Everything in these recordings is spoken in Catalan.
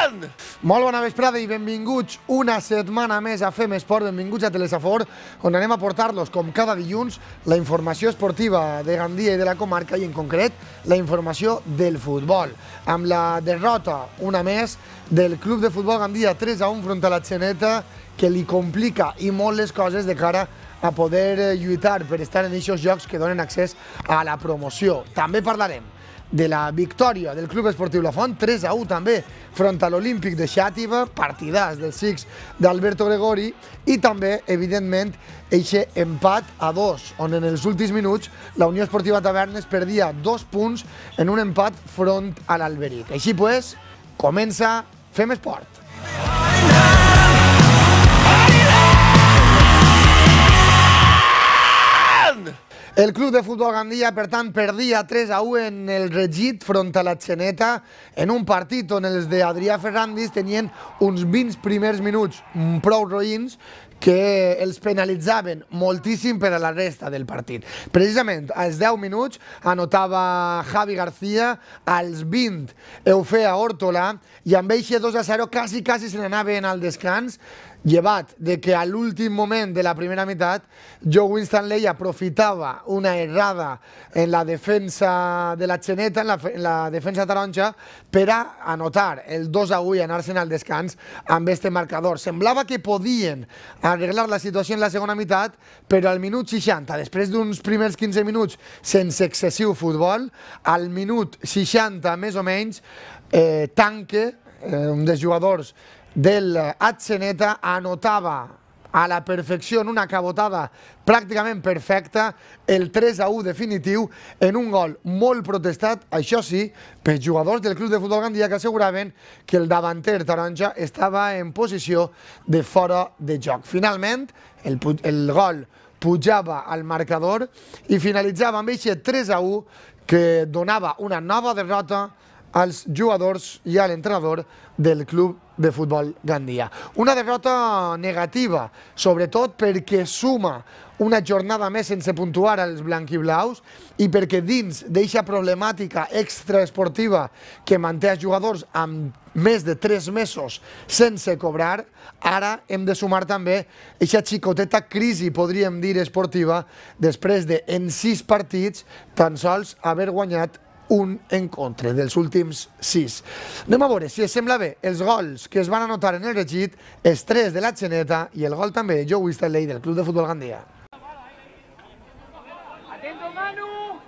Molt bona vesprada i benvinguts una setmana més a Fem Esport, benvinguts a Telesafor, on anem a portar-los, com cada dilluns, la informació esportiva de Gandia i de la comarca i, en concret, la informació del futbol. Amb la derrota, una més, del Club de Futbol Gandia 3-1 front a la Xeneta, que li complica i molt les coses de cara a poder lluitar per estar en aquests jocs que donen accés a la promoció. També parlarem de la victòria del Club Esportiu La Font, 3-1 també, front a l'Olímpic de Xàtiva, partidàs del Six d'Alberto Gregori, i també, evidentment, aquest empat a 2, on en els últims minuts la Unió Esportiva Tavernes perdia 2 punts en un empat front a l'Alberic. Així pues, comença Fem Esport. El Club de Futbol Gandia, per tant, perdia 3-1 en el regit front a la Xeneta, en un partit on els d'Adrià Ferrandis tenien uns 20 primers minuts prou roïns que els penalitzaven moltíssim per a la resta del partit. Precisament, als 10 minuts anotava Javi García, als 20 Eufea Órtola, i amb eixe 2-0 quasi se n'anaven al descans, llevat de que a l'últim moment de la primera meitat Joe Winstanley aprofitava una errada en la defensa de la Xeneta, en la defensa taronja, per a anotar el 2-1 i anar-se'n al descans amb este marcador. Semblava que podien arreglar la situació en la segona meitat, però al minut 60, després d'uns primers 15 minuts sense excessiu futbol, al minut 60 més o menys, Tanque, un dels jugadors del Xeneta, anotava a la perfecció, en una cabotada pràcticament perfecta, el 3-1 definitiu en un gol molt protestat, això sí, pels jugadors del Club de Futbol Gandia, que asseguraven que el davanter taronja estava en posició de fora de joc. Finalment, el gol pujava al marcador i finalitzava amb aquest 3-1 que donava una nova derrota als jugadors i a l'entrenador del Club de Futbol Gandia. Una derrota negativa, sobretot perquè suma una jornada més sense puntuar als blanquiblaus i perquè dins d'eixa problemàtica extraesportiva que manté els jugadors amb més de 3 mesos sense cobrar, ara hem de sumar també eixa xicoteta crisi, podríem dir, esportiva, després de, en 6 partits, tan sols haver guanyat un encontre dels últims 6. Anem a veure si es sembla bé els gols que es van anotar en el regit, els 3 de la Xeneta i el gol també de Joe Winstanley del Club de Futbol Gandia. Atento, Manu!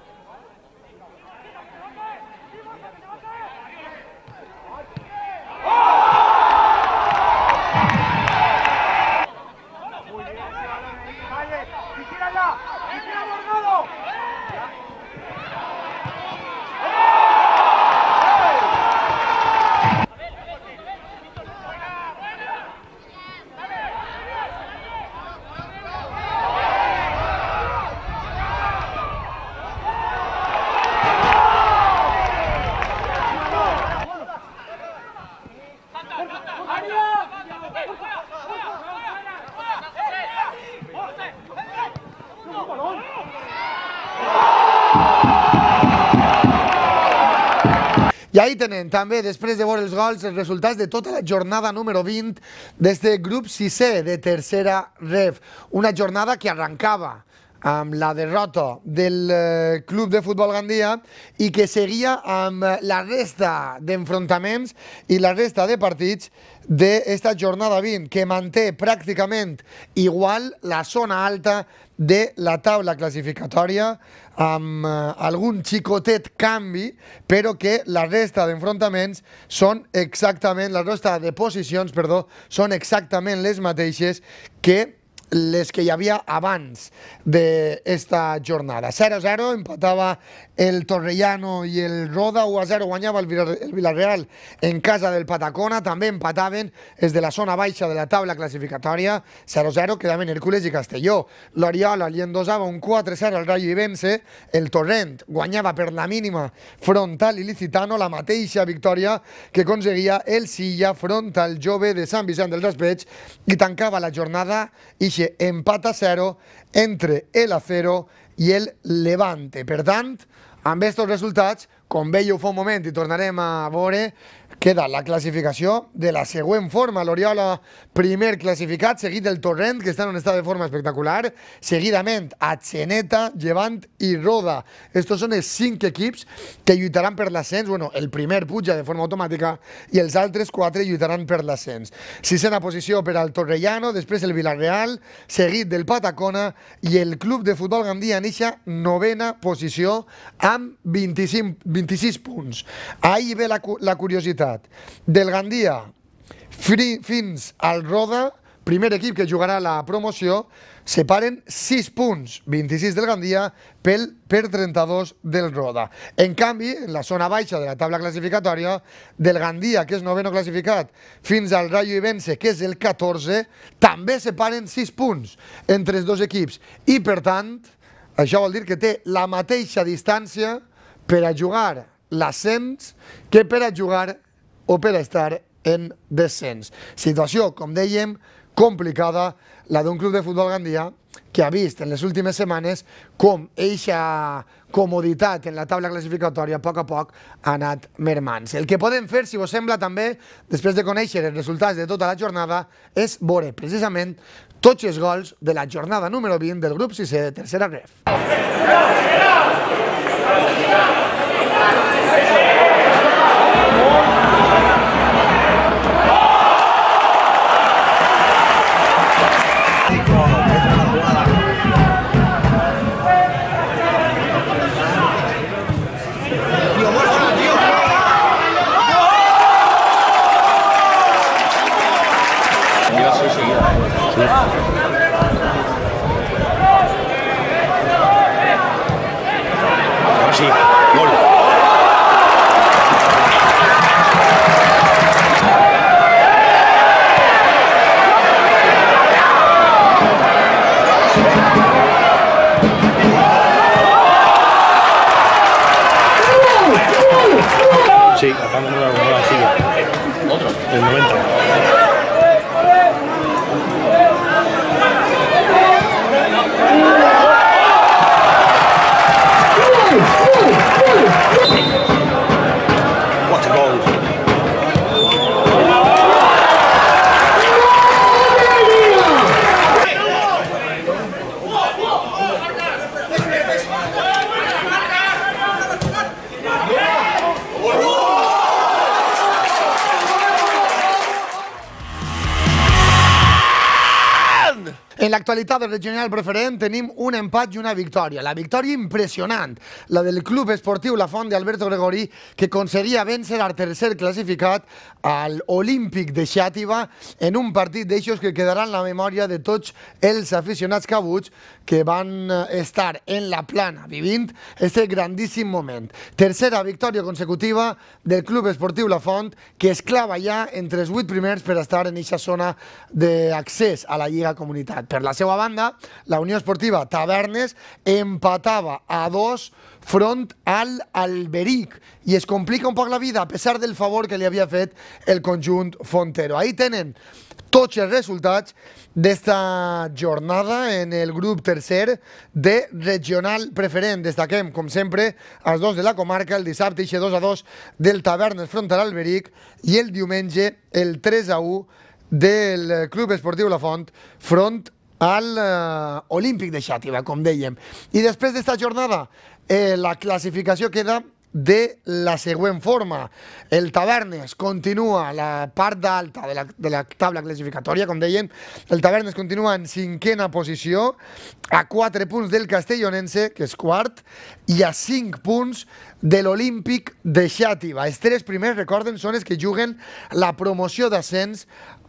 I ahí tenen també, després de veure els gols, els resultats de tota la jornada número 20 d'este grup 6è de tercera REF. Una jornada que arrencava amb la derrota del Club de Futbol Gandia i que seguia amb la resta d'enfrontaments i la resta de partits d'esta jornada 20, que manté pràcticament igual la zona alta de la taula classificatòria, amb algun xicotet canvi, però que la resta d'enfrontaments són exactament, la resta de posicions, perdó, són exactament les mateixes que les que hi havia abans d'esta jornada. 0-0, empatava el Torrellano i el Roda, 1-0 guanyava el Villarreal en casa del Patacona, també empataven els de la zona baixa de la taula classificatòria, 0-0 quedaven Hércules i Castelló. L'Oriola li endosava un 4-0 al Rayo Ibense, el Torrent guanyava per la mínima front a l'Ilicitano, la mateixa victòria que aconseguia el Silla front al Jove de Sant Vicent del Raspeig, i tancava la jornada i empat a 0 entre el Acero i el Levante. Per tant, amb aquests resultats, com veieu fa un moment i tornarem a veure, queda la classificació de la següent forma. L'Oriola, primer classificat, seguit del Torrent, que està en un estat de forma espectacular, seguidament Atzeneta, Llevant i Roda. Estos són els 5 equips que lluitaran per l'ascens. Bueno, el primer puja de forma automàtica i els altres 4 lluitaran per l'ascens. Sisena posició per al Torrellano, després el Villarreal, seguit del Patacona i el Club de Futbol Gandia en eixa novena posició amb 26 punts. Ahí ve la curiositat. Del Gandia fins al Roda, primer equip que jugarà la promoció, separen 6 punts, 26 del Gandia per 32 del Roda. En canvi, en la zona baixa de la taula classificatòria, del Gandia, que és noveno classificat, fins al Rayo Ibense, que és el 14, també separen 6 punts entre els dos equips. I, per tant, això vol dir que té la mateixa distància per a jugar l'ascens que per a jugar o per a estar en descens. Situació, com dèiem, complicada, la d'un club de futbol Gandia que ha vist en les últimes setmanes com eixa comoditat en la taula classificatòria a poc ha anat mermant. El que podem fer, si us sembla també, després de conèixer els resultats de tota la jornada, és veure precisament tots els gols de la jornada número 20 del grup 6è de tercera ref. Sí, gol. Sí, acabamos de dar una sigue. ¿Otro? El 90. What a goal! En l'actualitat del regional preferent tenim un empat i una victòria. La victòria impressionant, la del Club Esportiu La Font d'Alberto Gregori, que aconseguia vèncer al tercer classificat al Olímpic de Xàtiva en un partit d'eixos que quedarà en la memòria de tots els aficionats cabuts que van estar en la plana vivint aquest grandíssim moment. Tercera victòria consecutiva del Club Esportiu La Font, que es clava ja entre els 8 primers per estar en aquesta zona d'accés a la Lliga Comunitat. Per la seva banda, la Unió Esportiva Tavernes empatava a 2 front al Alberic i es complica un poc la vida a pesar del favor que li havia fet el conjunt fontero. Ahí tenen tots els resultats d'esta jornada en el grup tercer de regional preferent. Destaquem, com sempre, els dos de la comarca, el dissabte ixe 2-2 del Tavernes front a l'Alberic i el diumenge el 3-1 del Club Esportiu La Font front al Olímpic de Xàtiva, com dèiem. I després d'esta jornada, la classificació queda de la següent forma. El Tavernes continua la part alta de la taula classificatòria, com deien. El Tavernes continua en 5a posició, a 4 punts del Castellonense, que és quart, i a 5 punts de l'Olímpic de Xàtiva. Els 3 primers, recorden, són els que juguen la promoció d'ascens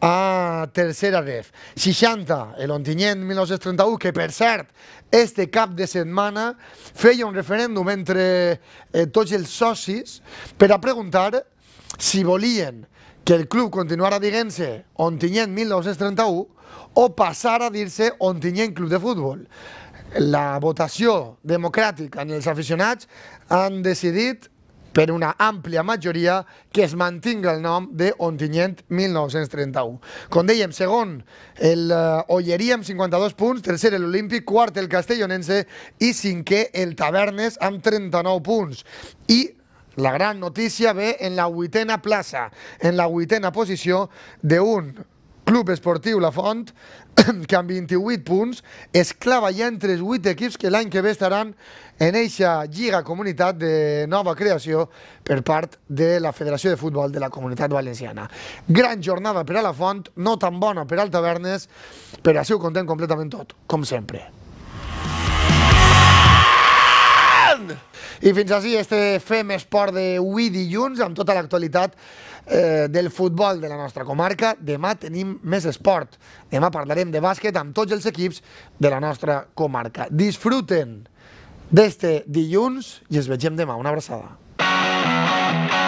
a tercera ref. 60, l'Ontinyent 1931, que per cert, este cap de setmana feia un referèndum entre tots els socis per a preguntar si volien que el club continuara dient-se Ontinyent 1931 o passar a dir-se Ontinyent Club de Futbol. La votació democràtica en els aficionats han decidit per una àmplia majoria que es mantinga el nom de Ontinyent 1931. Com dèiem, segon el Olleria amb 52 punts, tercer l'Olímpic, quart el Castellonense i cinquè el Tavernes amb 39 punts. I la gran notícia ve en la 8a plaça, en la 8a posició d'un Club Esportiu La Font, que amb 28 punts es clava ja entre els 8 equips que l'any que ve estaran en eixa Lliga Comunitat de nova creació per part de la Federació de Futbol de la Comunitat Valenciana. Gran jornada per a La Font, no tan bona per al Tavernes, però així ho contem completament tot, com sempre. I fins així este Fem Esport d'avui dilluns, amb tota l'actualitat del futbol de la nostra comarca. Demà tenim més esport. Demà parlarem de bàsquet amb tots els equips de la nostra comarca. Disfruten d'este dilluns i ens vegem demà. Una abraçada.